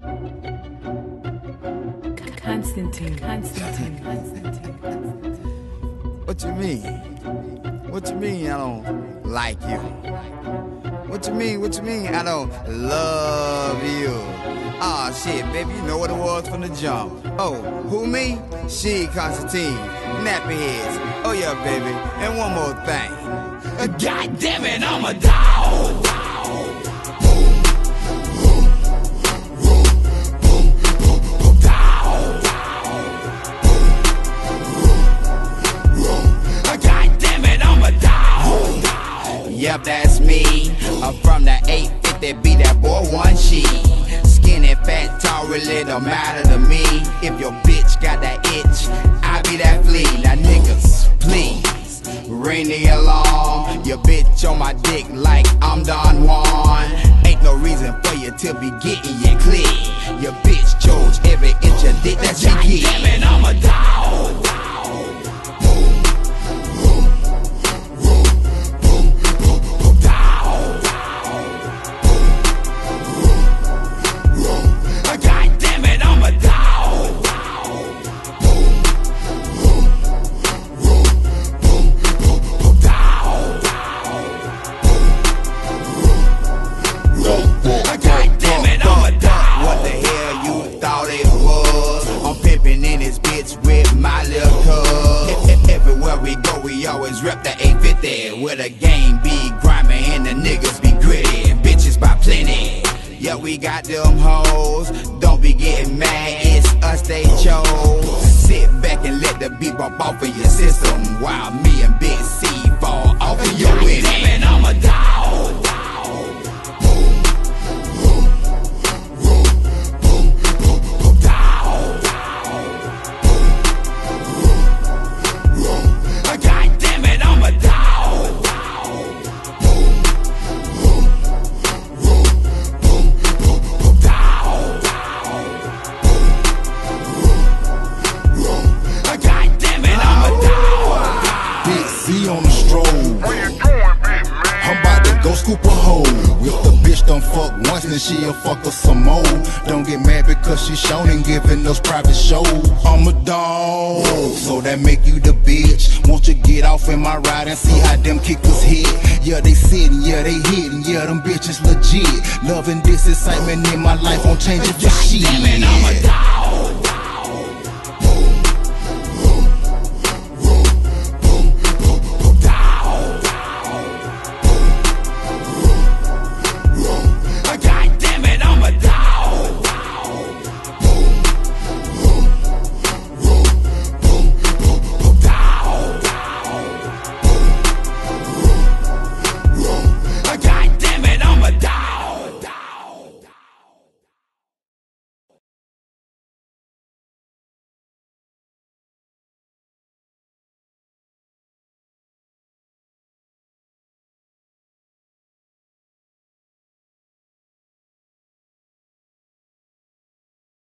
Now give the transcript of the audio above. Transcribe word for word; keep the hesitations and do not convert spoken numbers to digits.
Constantine, Constantine, Constantine, Constantine. What you mean? What you mean I don't like you? What you mean, what you mean I don't love you? Aw, oh, shit, baby, you know what it was from the jump. Oh, who, me? She, Constantine, nappy heads. Oh yeah, baby, and one more thing. God damn it, I'm a dog! Yep, that's me. I'm from the eight fifty, be that boy one she. Skinny, fat, tall, really don't matter to me. If your bitch got that itch, I be that flea. Now niggas, please, ring the alarm. Your bitch on my dick like I'm Don Juan. Ain't no reason for you to be getting your clean. Your bitch chose every inch of dick that she get. Damn it, I'm a dog. Rep the eight fifty, where the game be grimy and the niggas be gritty, bitches by plenty. Yeah, we got them hoes, don't be getting mad, it's us they chose. Sit back and let the beat bump off of your system, while me and Big C fall off of your winning. And I'm a dog. Scoop a hoe. If the bitch don't fuck once, then she'll fuck us some more. Don't get mad because she shown and giving us private shows. I'm a dog, so that make you the bitch. Won't you get off in my ride and see how them kickers hit? Yeah, they sitting, yeah, they hitting, yeah, them bitches legit. Loving this excitement in my life, won't change it for shit. Damn it, I'm a dog.